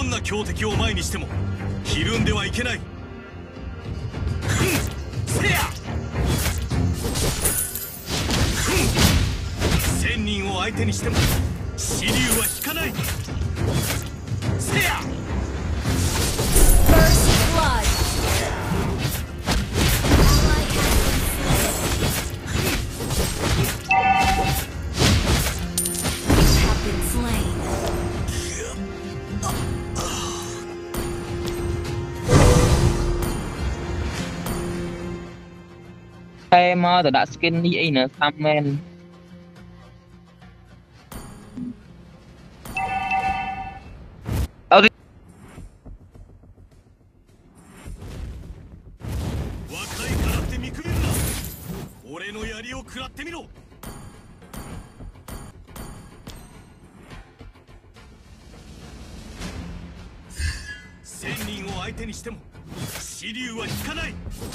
んな強敵を前にしてもひるんではいけない。せや1000人を相手にしても支流は引かない。せやតែមកទៅដាក់ skin នេះអីណាសាំមែនអត់若いからって見くびるな。俺の槍を食らってみろ。1000人を相手にしても支流は引かない。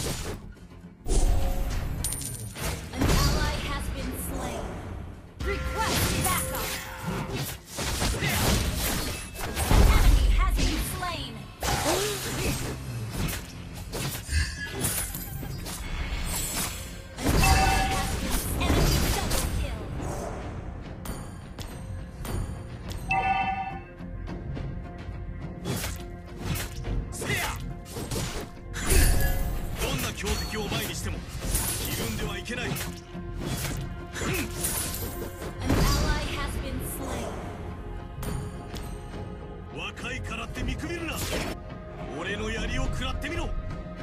強敵を前にしてもひるんではいけない。若いからって見くびるな。俺の槍を食らってみろ。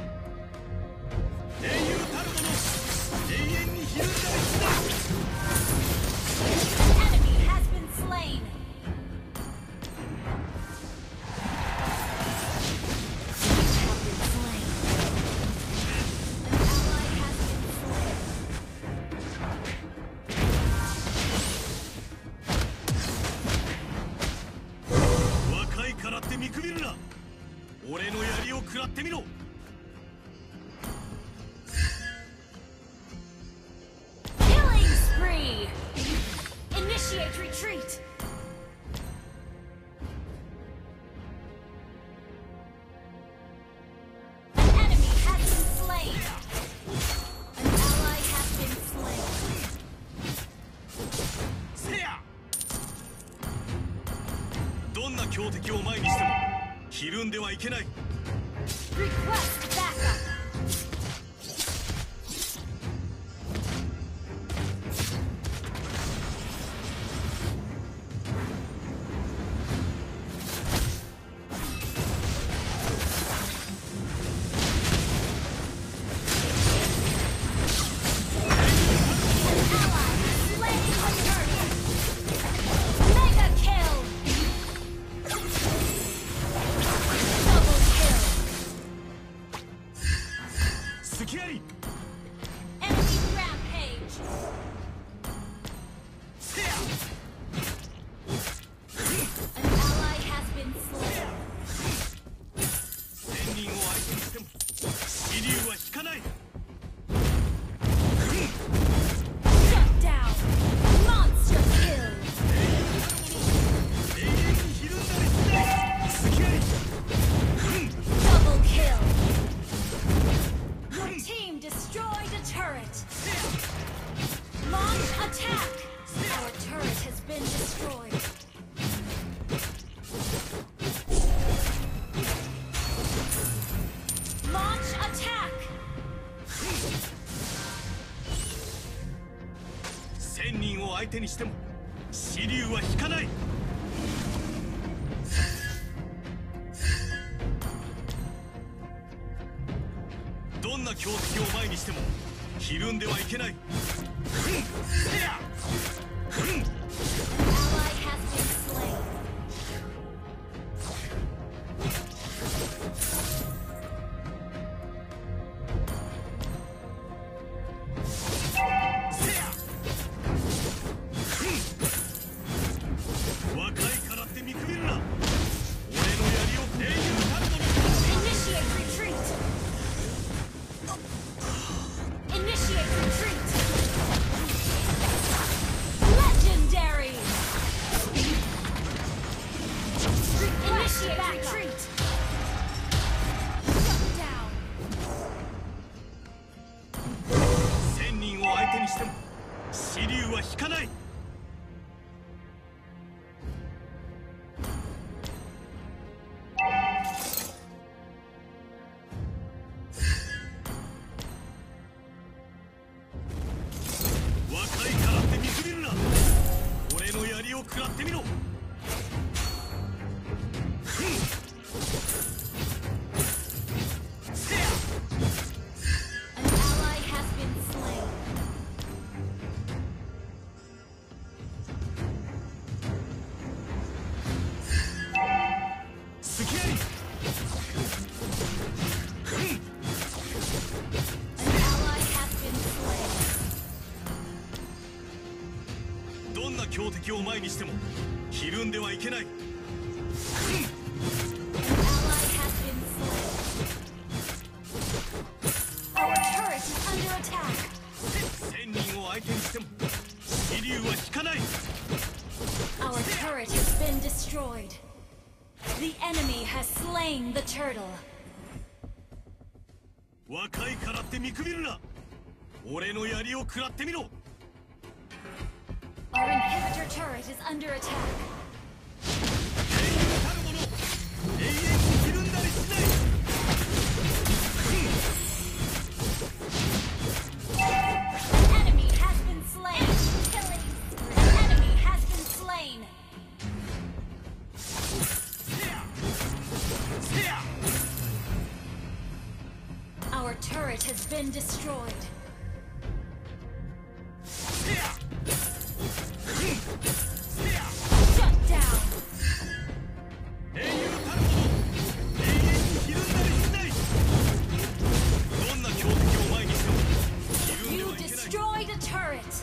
英雄たる者永遠にひるんだりしない。からって見くびるな。俺の槍を食らってみろ。どんな強敵を前にしてもひるんではいけない。1000人を相手にしても支流は引かない。どんな強敵を前にしてもひるんではいけない。せや Legendary! にしても支流は引かない。若いからって見くびるな。俺の槍を食らってみろ。どんな強敵を前にしてもひるんではいけない。1000人を相手にしても支流は引かない。 Our turret has been destroyed. The enemy has slain the turtle. 若いからって見くびるな。俺の槍を食らってみろ。 Our inhibitor turret is under attack. 英雄たる者、永遠にひるんだりしない。 An enemy has been slain. Killing. An enemy has been slain. せや Our turret has been destroyed. せや Shut down. 英雄たる者、永遠にひるんだりしない。どんな強敵を前にしてもひるんで You はいけない。 destroyed a turret.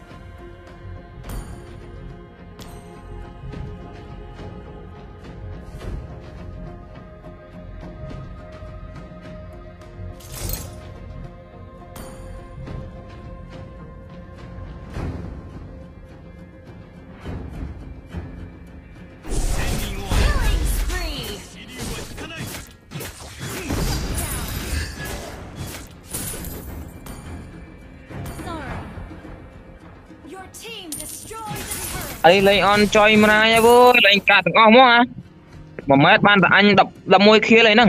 Killing spree. 支流は引かない。 Sorry. Your team destroyed the turret. អីលេងអនចុយម្នាយអើយលេងកាត់ទាំងអស់មកអា1ម៉ែត្របានតែអញ11ខៀលអីហ្នឹង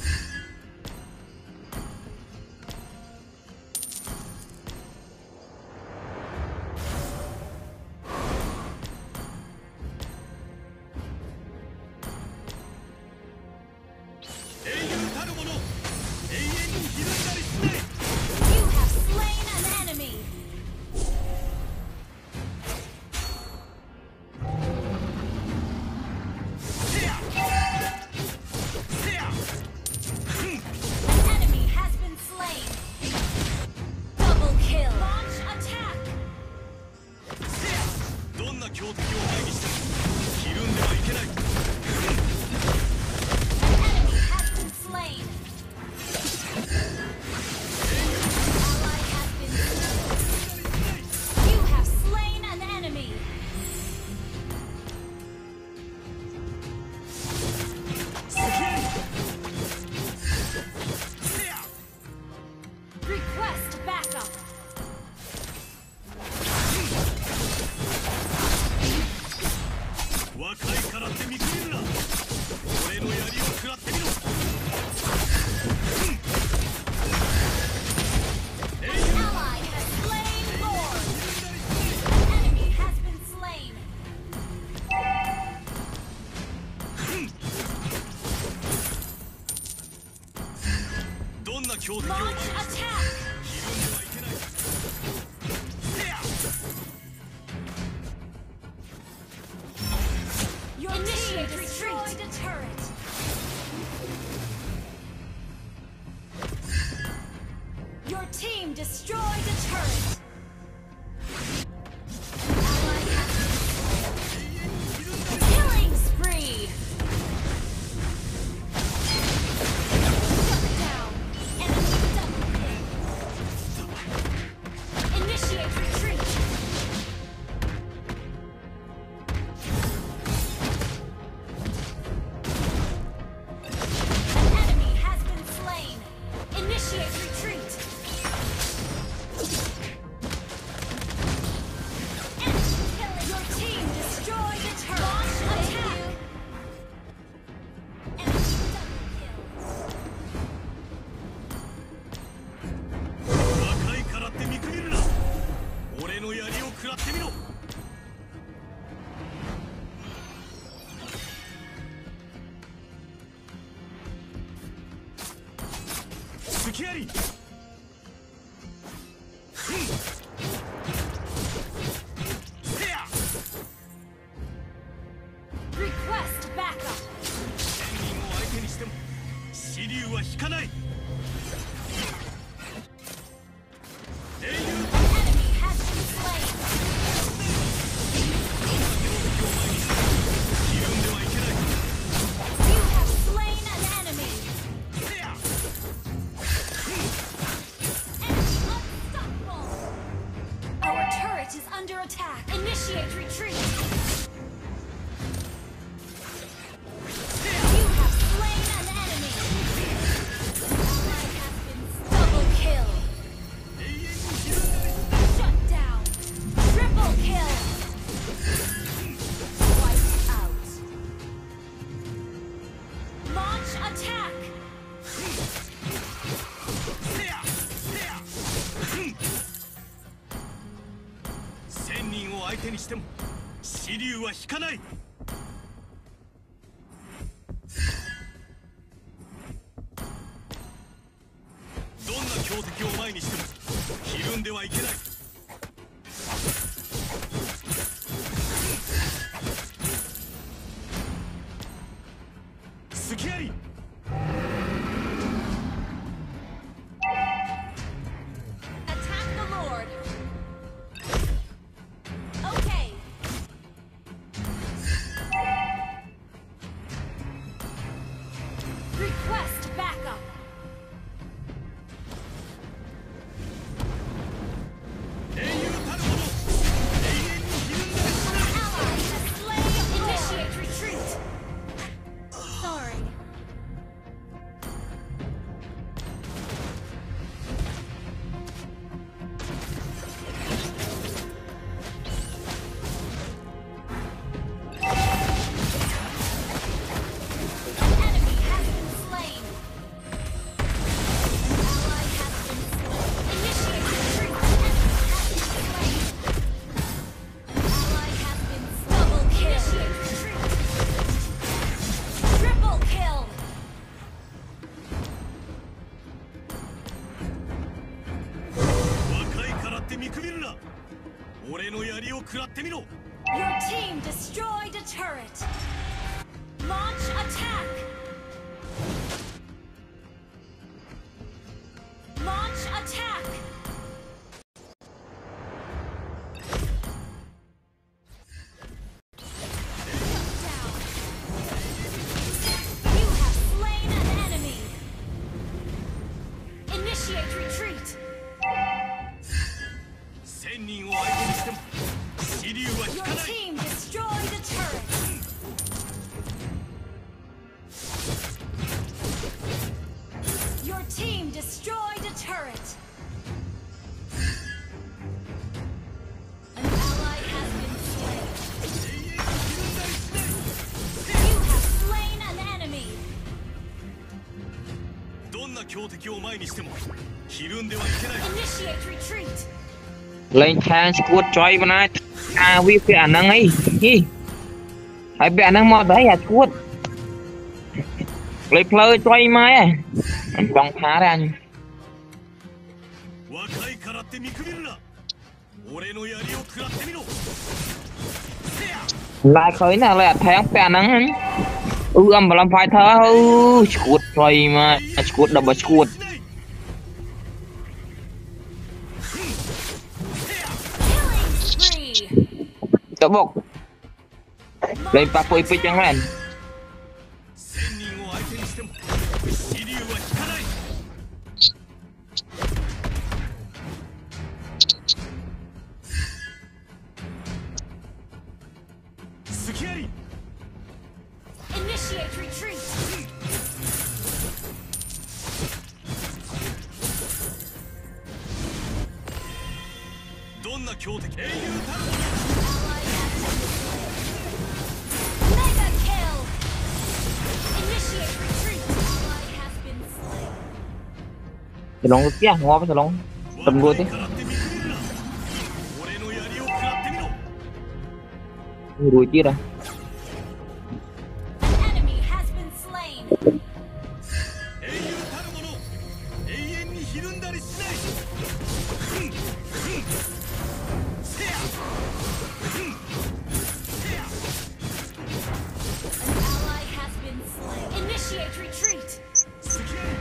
英雄たる者、永遠にひるんだりしない。 You have slain an enemy. せやせやらってみろ。隙あり。せや。 Request backup. 1000人を相手にしても支流は引かない。英雄 Enemy has been slain. ひるんではいけない。 You have slain an enemy. せや。 Enemy unstoppable. Our turret is under attack. Initiate retreat. You have slain an enemy. Ally has been double kill. 永遠にひるんだり。 Shut down. Triple kill. Wiped out. Launch attack. せや。せや。1000人を相手にしても支流は引かない。どんな強敵を前にしてもひるんではいけない。隙あり。 Attack the Lord. Okay. Request backup. 英雄たるもの永遠にひるんだりしない。 Ally has slain. Initiate retreat. Sorry. Enemy has been slain. Ally has been slain. Initiate retreat. Enemy has been slain. Ally has been double kill. Initiate retreat. Triple kill. 若いからって見くびるな。俺の槍を食らってみろ。 Your team destroyed a turret. Launch attack. Launch attack. Down. You have slain an enemy. Initiate retreat. 1000人を相手にしても支流は引 Your かない。 team destroyed a turret. Your team destroyed a turret. An ally has been slain. 永遠にひるんだりしない。 You have slain an enemy. どんな強敵を前にしてもひるんではいけない。 Initiate retreat. លេងខាងឈួតចុយបណ្ណាអាវាពាក់អាហ្នឹងអីហើយពាក់អាហ្នឹងមកទៅអាឈួតលេងផ្លូវចុយមកអញចង់ថាទេអញ若いからって見くびるな。俺の槍を食らってみろ。せや。 ឡាយឃើញណាឡើយអាថែងពាក់អាហ្នឹងអញអំបឡំ fighter ឈួតចុយមកឈួតដល់បើឈួត Killing spree. ទៅបុកលេងប៉ះពុយពេកចឹងមែន 1000人を相手にしても支流は引かない。隙あり。 Initiate retreat. どんな強敵英雄たるも Ally has been slain. Mega kill. Initiate retreat. Ally has been slain. ទៅឡងទៅផ្ទះងាប់ទៅឡងのតឹមរួចទេ若いからって見くびるな。俺の槍を食らってរួចទៀតហ៎ An enemy has been slain. 英雄たる者永遠にひるんだりしないせやせや An ally has been slain. Initiate retreat. すげえ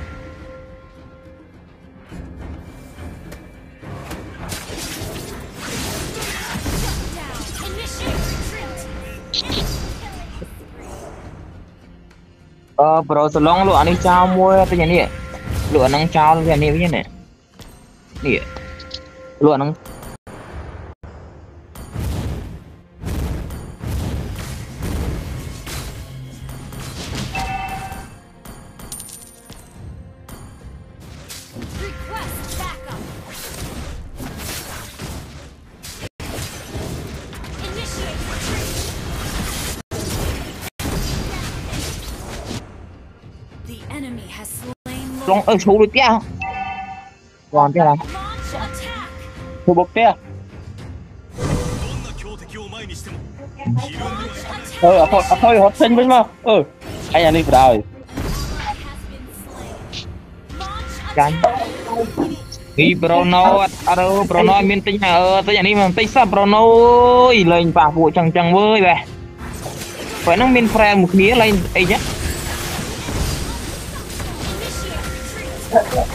Down. Initiate retreat. Bro សឡងលក់អានេះចោលមួយទៅយ៉ាងនេះលក់អាហ្នឹងចោលវានេះវិញនេះនេះលក់អាហ្នឹង Request backup. Initiate retreat. The enemy has slain ឡង Lord. ឈូដូចផ្ទះគាត់ផ្ទះ Launch attack. ឈូបុកផ្ទះどんな強敵を前にしてもひるんではい Launch かない attack. អត់ហត់ចេញវិញមកអញអានេះបដ ாய் Ally has been slain. Launch ចាញ់ attack. ពីប្រូណូអត់ប្រូណូមានទិញហើយទិញអានេះមិនទិញសោះប្រូណូអើយលេងប៉ះពួកចឹងចឹងវើយបែបពេលហ្នឹងមាន friend មួយគ្នាលេងអីចឹង Initiate retreat.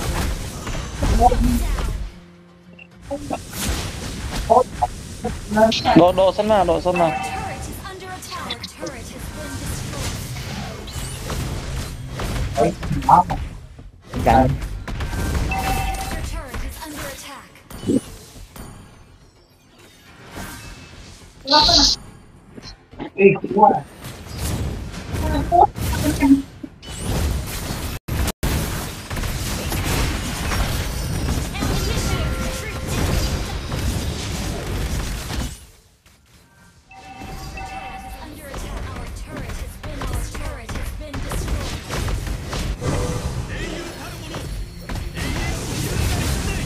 ដកសិនមក Turret is under attack. Our turret has been destroyed. ចាញ់ Your turret is under attack. Initiate retreat. Turret is under attack. Our turret has been destroyed. 英雄たる者永遠にひるんだりしない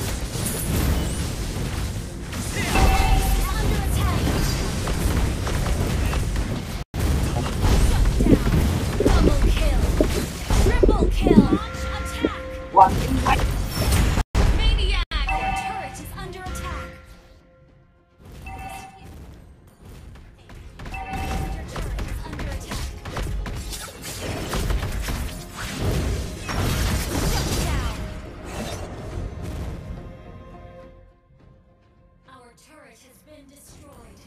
Is under attack. Double kill. Triple kill. Attack. Maniac. Our turret is under attack. Your turret is under attack. Shut down. Our turret has been destroyed.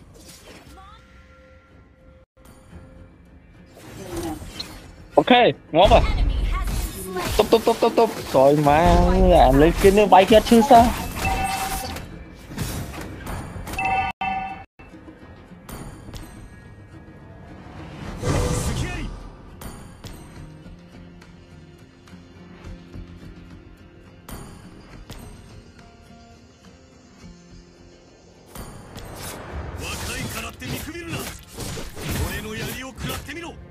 អូខេងាប់ Enemy has been slain. តុបក្រោយមកអាលេងគេនេះវាយគេអត់ឈឺសោះ付き合い若いからって見くびるな俺の槍を食らってみろ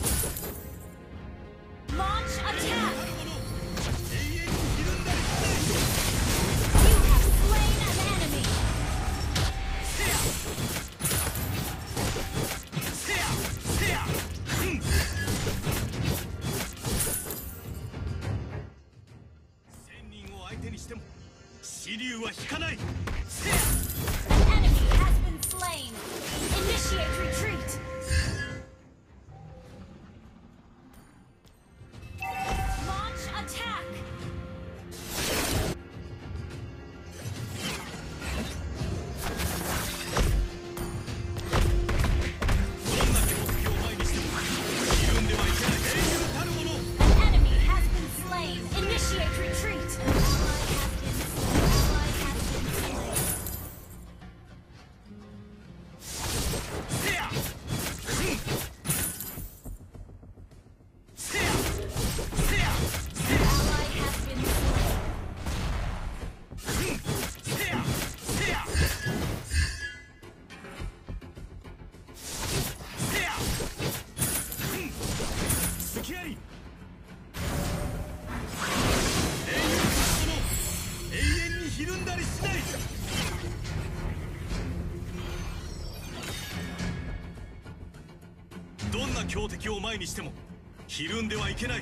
Launch attack. 永遠にひるんだりしない You have slain an enemy. せやせや1000人を相手にしても支流は引かないせや An enemy has been slain. Initiate retreat. Launch attack. An enemy has been slain. Initiate retreat. Ally has been slain. Ally has been slain. 強敵を前にしてもひるんではいけない。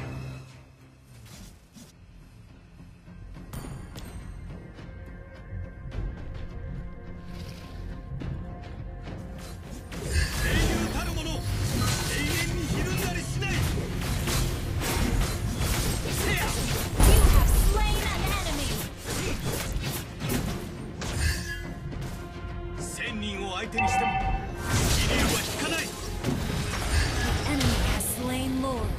英雄たる者、永遠にひるんだりしない。せや You have slain an enemy. 1000人を相手にしても気流は引かない。 Enemy has slain Lord.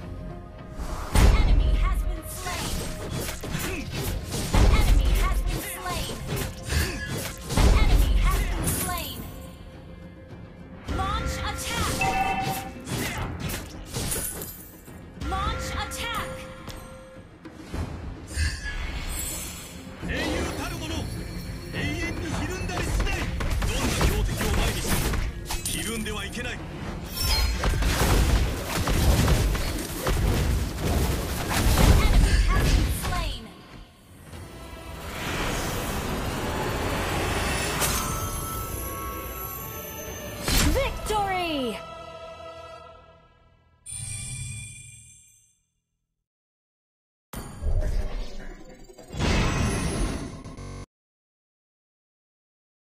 Enemy has been slain. Enemy has been slain. Enemy has been slain. Launch attack. Launch attack. 英雄たる者、永遠にひるんだりしない。どんな強敵を前にしてもひるんではいけない。 Enemy has been slain. Victory!